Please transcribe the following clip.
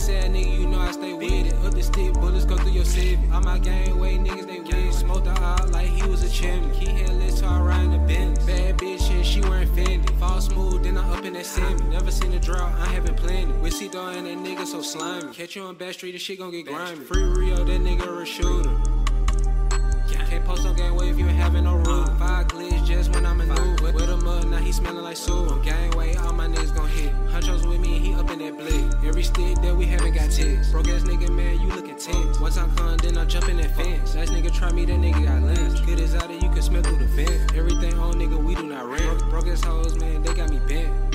sad nigga, you know I stay with it. Up the stick, bullets go through your civic. All my gangway niggas, they with. Smoked her out like he was a chimney. Key headless, so I ride in the Benz. Bad bitch and she wearing Fendi. Fall smooth, then I up in that semi. Never seen a drought, I having plenty. With C-Dog and that nigga so slimy. Catch you on Back Street, this shit gon' get grimy. Free Rio, that nigga a shooter. Can't post on gangway if you ain't having no rule. 5 glitch just when I maneuver. With him up, now he smelling like sewer. On gangway, all my niggas gon' hit. Hunchos with me and he up in that blick. Every stick that we haven't got ticks. Broke ass nigga, man, you looking tense. Once I'm come, then I jump in that fence. Last nigga try me, that nigga got lens. Good as out of you can smell through the vent. Everything on nigga, we do not rent. Broke ass hoes, man, they got me bent.